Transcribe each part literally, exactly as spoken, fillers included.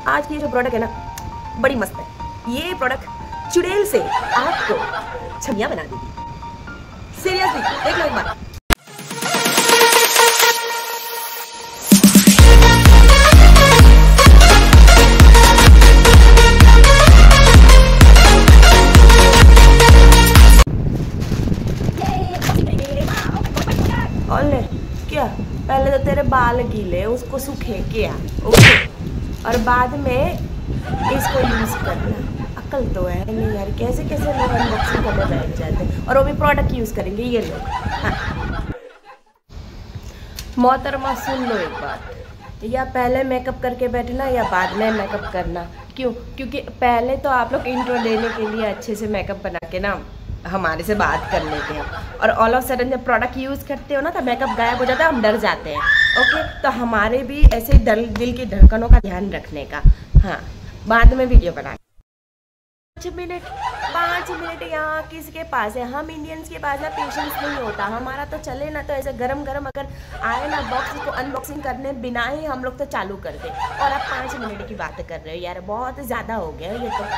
आज की ये जो प्रोडक्ट है ना बड़ी मस्त है। ये प्रोडक्ट चुड़ैल से आपको छमिया बना देगी। सीरियसली देख लो एक बार। और ले क्या, पहले तो तेरे बाल गीले उसको सूखे क्या, ओके, और बाद में इसको यूज करना। अकल तो है नहीं यार, कैसे कैसे लोग अनबॉक्सिंग करने बैठ जाते हैं और वो भी प्रोडक्ट यूज करेंगे ये लोग। हाँ। मोहतरमा सुन लो एक बात, या पहले मेकअप करके बैठना या बाद में मेकअप करना। क्यों? क्योंकि पहले तो आप लोग इंट्रो देने के लिए अच्छे से मेकअप बना के ना हमारे से बात कर लेते हैं, और ऑल ऑफ सडन जब प्रोडक्ट यूज़ करते हो ना तो मेकअप गायब हो जाता है, हम डर जाते हैं। ओके, तो हमारे भी ऐसे दिल दिल की धड़कनों का ध्यान रखने का। हाँ, बाद में वीडियो बना। पाँच मिनट पाँच मिनट यहाँ किसके पास है? हम इंडियंस के पास ना पेशेंस नहीं होता। हमारा तो चले ना तो ऐसे गरम गरम अगर आए ना बॉक्स को अनबॉक्सिंग करने बिना ही हम लोग तो चालू कर दे, और आप पाँच मिनट की बात कर रहे हो यार, बहुत ज़्यादा हो गया ये तो।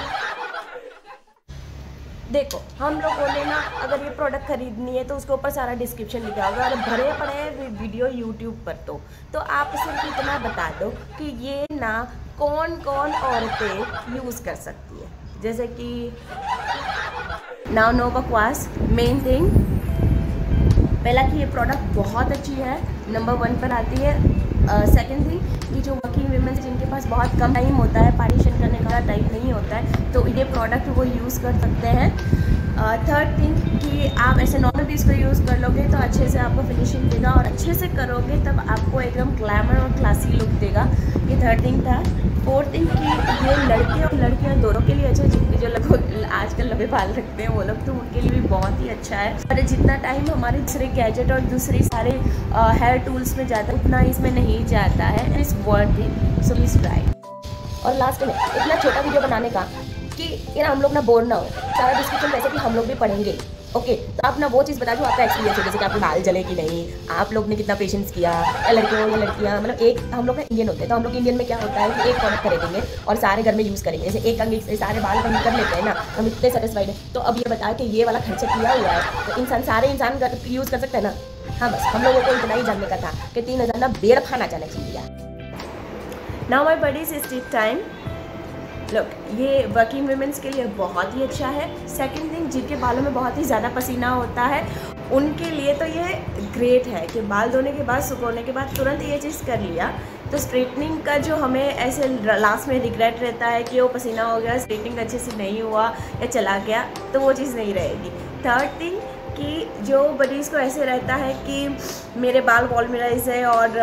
देखो हम लोगों ने ना अगर ये प्रोडक्ट खरीदनी है तो उसके ऊपर सारा डिस्क्रिप्शन लिखा होगा और भरे पड़े हैं वीडियो यूट्यूब पर। तो तो आप सिर्फ इतना बता दो कि ये ना कौन कौन औरतें यूज़ कर सकती है, जैसे कि नाउ नो बकवास। मेन थिंग पहला कि ये प्रोडक्ट बहुत अच्छी है, नंबर वन पर आती है। सेकंड थिंग कि जो वर्किंग वीमेंस जिनके पास बहुत कम टाइम होता है, पार्टीशन करने का टाइम नहीं होता है, तो ये प्रोडक्ट वो यूज़ कर सकते हैं। थर्ड थिंग कि आप ऐसे नॉर्मल भी इसको यूज़ कर लोगे तो अच्छे से आपको फिनिशिंग देगा, और अच्छे से करोगे तब आपको एकदम ग्लैमर और क्लासी लुक देगा। ये थर्ड थिंग था। फोर्थ थिंग कि ये लड़के और लड़कियां दोनों के लिए अच्छा, जितने जो लोग आजकल लंबे बाल रखते हैं वो लोग, तो उनके लिए भी बहुत ही अच्छा है। और जितना टाइम हमारे दूसरे गैजेट और दूसरे सारे हेयर टूल्स में जाता है उतना इसमें नहीं जाता है। Is worth it, so please try. और लास्ट में इतना छोटा वीडियो बनाने का कि यार हम लोग ना बोर ना हो, सारा डिस्क्रिप्शन वैसे कि हम लोग भी पढ़ेंगे। ओके, तो आप ना वो चीज़ बता जो आपका एक्सपीरियंस है, जैसे कि आपके बाल जले कि नहीं, आप लोग ने कितना पेशेंस किया, या लड़के हो या लड़कियाँ, मतलब एक हम लोग इंडियन होते हैं तो हम लोग इंडियन में क्या होता है कि एक प्रोडक्ट खरीदेंगे और सारे घर में यूज़ करेंगे, जैसे एक अंग से सारे बाल हम कर लेते हैं ना, हम इतने सेटिस्फाइड है। तो अब ये बताया कि ये वाला खर्चा किया हुआ है तो इंसान सारे इंसान यूज़ कर सकते हैं ना। हाँ, बस हम लोगों को इतना ही जानने का था कि तीन हज़ार ना बेड़ खाना जाना चाहिए। Now my buddies street time. Look, ये वर्किंग वुमेन्स के लिए बहुत ही अच्छा है। सेकंड थिंग, जिनके बालों में बहुत ही ज़्यादा पसीना होता है उनके लिए तो ये ग्रेट है कि बाल धोने के बाद, सुखोने के बाद तुरंत ये चीज़ कर लिया तो स्ट्रेटनिंग का जो हमें ऐसे लास्ट में रिग्रेट रहता है कि वो पसीना हो गया, स्ट्रेटनिंग अच्छे से नहीं हुआ या चला गया, तो वो चीज़ नहीं रहेगी। थर्ड थिंग कि जो बडीज़ को ऐसे रहता है कि मेरे बाल वॉल्यूमराइज है और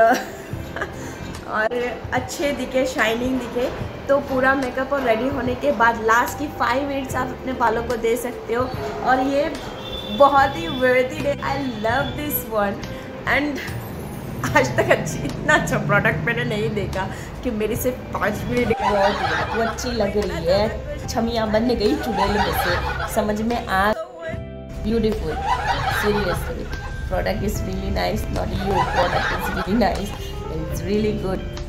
और अच्छे दिखे, शाइनिंग दिखे, तो पूरा मेकअप और रेडी होने के बाद लास्ट की फाइव मिनट्स आप अपने बालों को दे सकते हो। और ये बहुत ही वर्दी है। I love this one, and आज तक अच्छी इतना अच्छा प्रोडक्ट मैंने नहीं देखा कि मेरी सिर्फ पाँच मिनट बहुत वो अच्छी लग रही है। छमिया बन गई चुड़ैल में से, समझ में आ। Beautiful, seriously product is really nice, not you, product is really nice, it's really good.